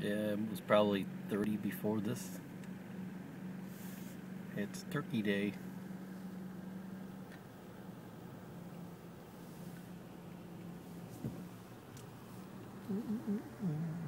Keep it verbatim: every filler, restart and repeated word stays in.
Yeah, it was probably thirty before this. It's Turkey Day. Mm-mm-mm-mm.